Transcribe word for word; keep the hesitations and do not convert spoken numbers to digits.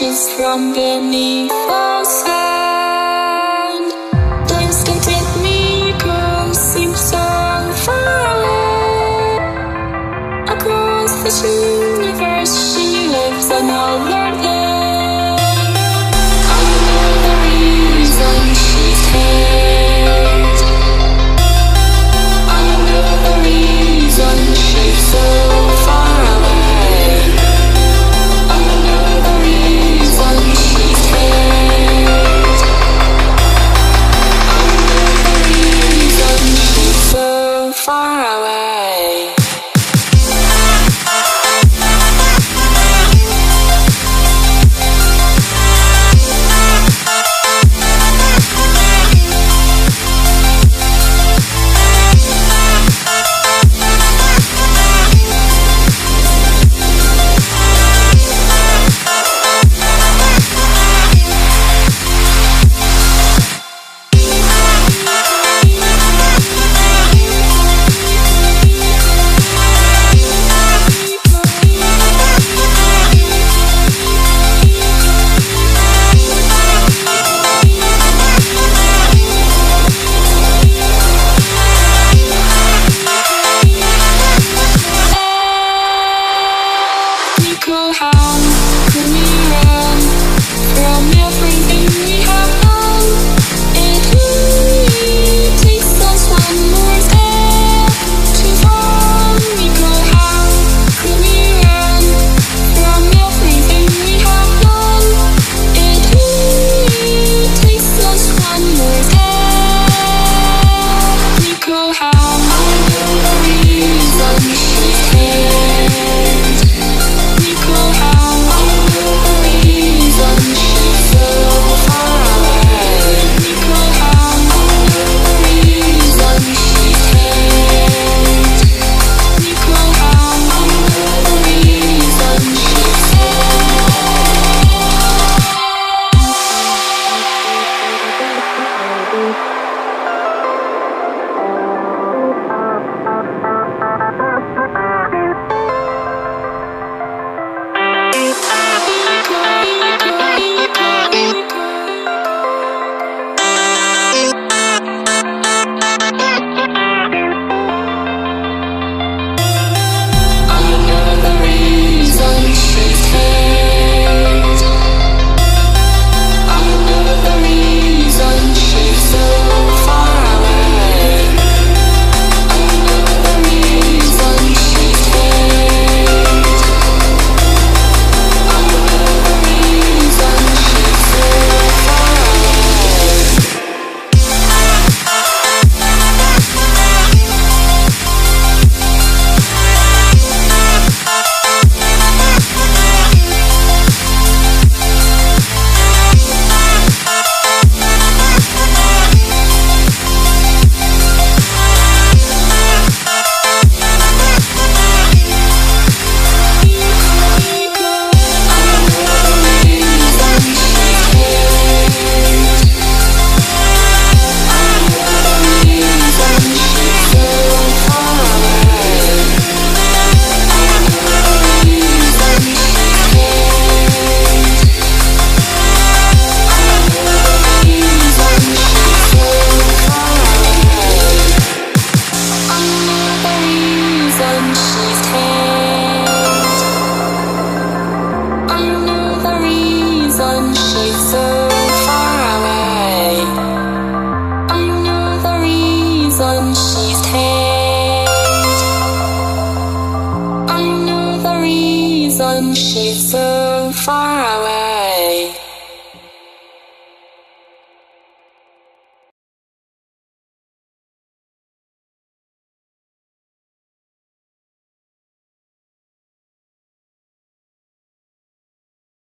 rises from beneath the sand. Dance to take me, girl, seems so far away. Across this universe, she lives another day. I know the reason she stays. I know the reason she's so far away. I know the reason she stays. I know the reason she's so far away. MIKO, how could we run from everything we have done? It only takes us one more step to fall. MIKO, how could we run from everything we have done? It only takes us one more step. MIKO, how I know the reason she stays. MIKO, how I know the reason she's so far away. MIKO, how I know the reason she stays. MIKO, how I know the reason she she's so far away.